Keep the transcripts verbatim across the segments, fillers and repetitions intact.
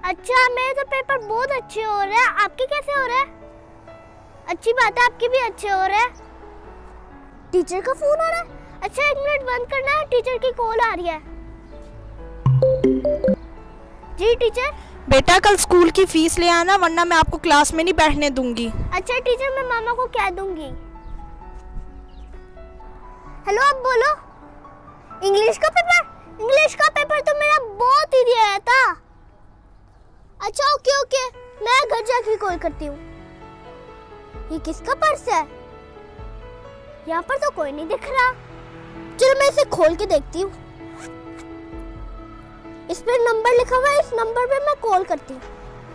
अच्छा, मेरे तो पेपर बहुत अच्छे हो रहे हैं, आपके कैसे हो रहे हैं? अच्छी बात है, आपके भी अच्छे हो रहे हैं। टीचर का फोन आ रहा है। अच्छा, एक मिनट बंद करना, टीचर की कॉल आ रही है। जी टीचर। बेटा कल स्कूल की फीस ले आना, वरना मैं आपको क्लास में नहीं बैठने दूंगी। अच्छा टीचर, मैं मामा को कह दूंगी। हेलो, अब बोलो। इंग्लिश का पेपर? इंग्लिश का पेपर तो मेरा बहुत ही दिया था। अच्छा ओके ओके, मैं घर जाके कॉल करती हूँ। ये किसका पर्स है? यहाँ पर तो कोई नहीं दिख रहा। चलो मैं इसे खोल के देखती हूँ। इस पे नंबर लिखा हुआ है, इस नंबर पे मैं कॉल करती हूँ।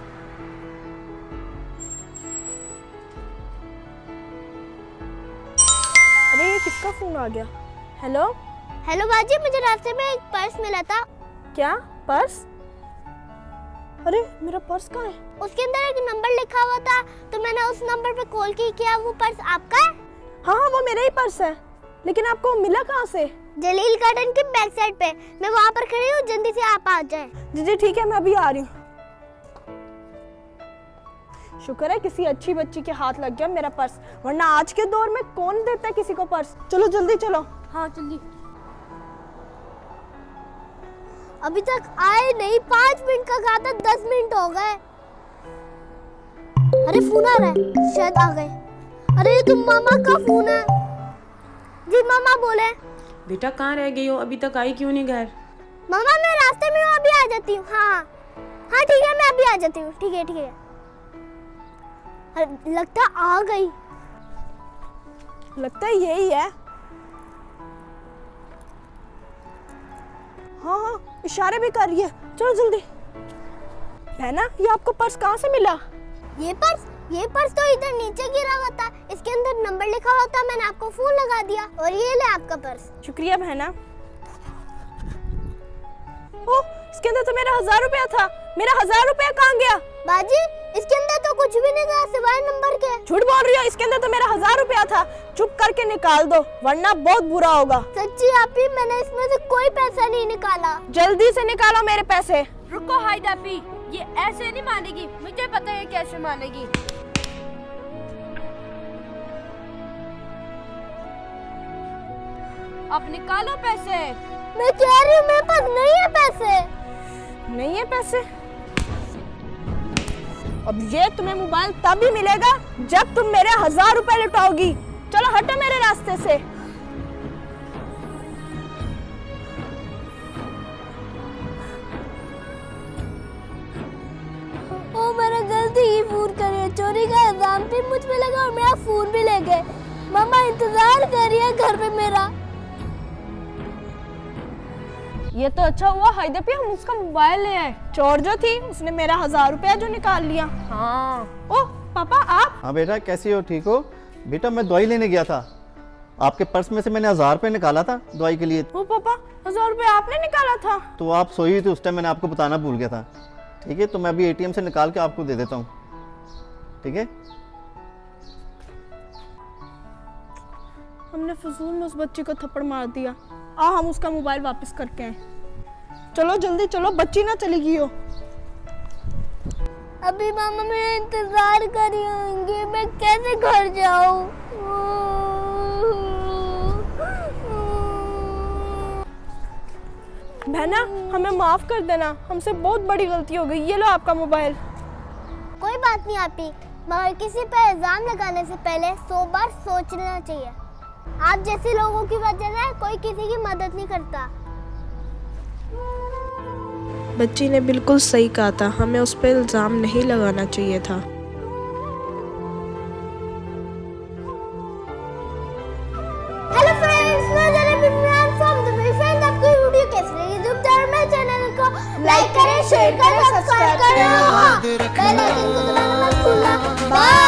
अरे ये किसका फोन आ गया? हेलो हेलो बाजी, मुझे रास्ते में एक पर्स मिला था। क्या पर्स? अरे मेरा पर्स कहाँ है? उसके अंदर एक नंबर लिखा हुआ था, तो मैंने उस नंबर पे कॉल की। क्या वो पर्स आपका है? हाँ हाँ, वो मेरा ही पर्स है, लेकिन आपको मिला कहाँ से? जलील गार्डन के बैक साइड पे, मैं वहाँ पर खड़ी हूँ, जल्दी से आप आ जाए। जी जी ठीक है, मैं अभी आ रही हूँ। शुक्र है किसी अच्छी बच्ची के हाथ लग गया मेरा पर्स, वरना आज के दौर में कौन देता है किसी को पर्स। चलो जल्दी चलो। हाँ जल्दी। अभी तक आए नहीं, पाँच मिनट का कहा था, दस मिनट हो गए। अरे फोन आ रहा है, शायद आ गए। अरे तुम मामा का फोन है। जी मामा बोले। बेटा कहाँ रह गई हो, अभी तक आई क्यों नहीं घर? मामा मैं रास्ते में हूँ, अभी आ जाती हूँ। हाँ हाँ ठीक है, मैं अभी आ जाती हूँ। ठीक है ठीक है। लगता आ गई। लगता है यही है। हाँ हाँ, इशारे भी कर रही है। चलो जल्दी। है ना, ये आपको पर्स कहाँ से मिला? ये पर्स ये पर्स तो इधर नीचे गिरा हुआ था, इसके अंदर नंबर लिखा हुआ था, मैंने आपको फोन लगा दिया और ये ले आपका पर्स। शुक्रिया बहना। ओह, इसके अंदर तो मेरा हजार रुपया था। मेरा हजार रुपया कहाँ गया? बाजी, इसके अंदर तो कुछ भी नहीं था सिवाय नंबर के। झूठ बोल रही हो, इसके अंदर तो मेरा हजार रुपया था। चुप करके निकाल दो, वरना बहुत बुरा होगा। सच्ची आपी, मैंने इसमें से कोई पैसा नहीं निकाला। जल्दी से निकालो मेरे पैसे। रुको हाइदापी, ये ऐसे नहीं मानेगी, मुझे पता है कैसे मानेगी। अब निकालो पैसे। मैं कह रही हूँ मेरे पास नहीं है पैसे। नहीं है पैसे? अब ये तुम्हें मोबाइल तभी मिलेगा जब तुम मेरे हजार रुपए लुटाओगी। चलो हटो मेरे रास्ते से। ओ मैंने गलती की फोन करी, चोरी का इल्जाम भी मुझ पे लगा और मेरा फोन भी ले गए। मम्मा इंतजार कर रही है घर पे मेरा। ये तो अच्छा हुआ हाइदापी, हम उसका मोबाइल ले आए। चोर जो थी उसने मेरा हजार रुपया जो निकाल लिया। हाँ। ओह पापा आप? हाँ बेटा, कैसी हो? ठीक हो? बेटा मैं दवाई लेने गया था, आपके पर्स में से मैंने हजार रुपये निकाला था दवाई के लिए। ओ पापा, हजार रुपये आपने निकाला था? तो आप सोई थी उस टाइम, मैंने आपको बताना भूल गया था। ठीक है, तो मैं अभी एटीएम से निकाल के आपको दे देता हूँ। ठीक है। हमने फजूल में उस बच्ची को थप्पड़ मार दिया। आ हम उसका मोबाइल वापस करके आए। चलो जल्दी चलो, बच्ची ना चली गई हो। अभी मामा मेरा इंतजार कर रही होंगी, मैं कैसे घर जाऊं? बहना हमें माफ कर देना, हमसे बहुत बड़ी गलती हो गई। ये लो आपका मोबाइल। कोई बात नहीं आपी, मगर किसी पे इल्जाम लगाने से पहले सौ बार सोचना चाहिए। आप जैसे लोगों की वजह से कोई किसी की मदद नहीं करता। बच्ची ने बिल्कुल सही कहा था, हमें उस पर इल्जाम नहीं लगाना चाहिए था। हेलो फ्रेंड्स, मैं जरा इमरान फ्रॉम द फ्रेंड। आपको वीडियो कैसी लगी? यूट्यूब मेरे चैनल को लाइक करें, शेयर करें, सब्सक्राइब करें। बेल आइकन को दबाना मत भूलना। बाय।